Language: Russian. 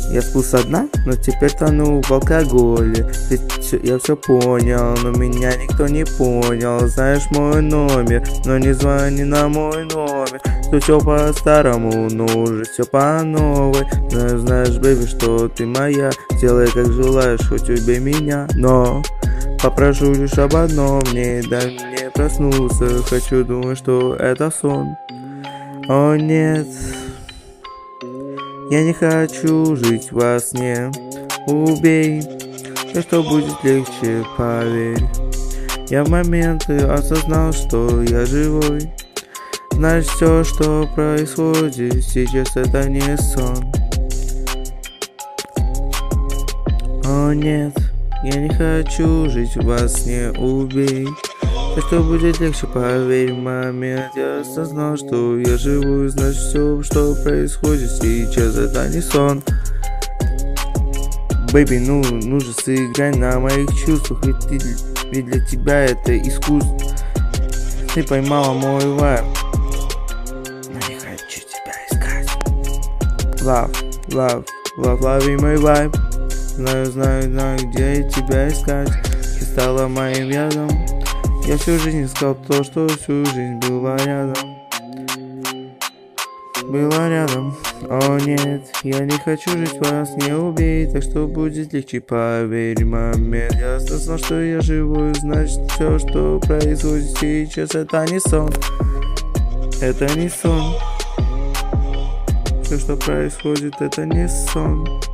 Я спал со дна, но теперь тону в алкоголе. Я все понял, но меня никто не понял. Знаешь мой номер, но не звони на мой номер. Тут все по-старому, но уже все по новой. Знаешь, бэби, что ты моя. Делай как желаешь, хоть убей меня. Но попрошу лишь об одном, не дай мне проснуться. Хочу думать, что это сон. О нет, я не хочу жить во сне. Убей, и что будет легче, поверь. Я в моменты осознал, что я живой. Значит, все, что происходит сейчас, это не сон. О нет, я не хочу жить во сне. Убей, и что будет легче, поверь. В момент я осознал, что я живой. Значит, все, что происходит сейчас, это не сон. Бэйби, ну же сыграй на моих чувствах, ведь для тебя это искусство. Ты поймала мой вайб, но не хочу тебя искать. Лови мой вайб. Знаю, где тебя искать. Ты стала моим ядом. Я всю жизнь искал то, что всю жизнь была рядом. О нет, я не хочу жить вас, не убей. Так что будет легче, поверь. Момент я осознал, что я живой. Значит, все, что происходит сейчас, это не сон. Это не сон. Все, что происходит, это не сон.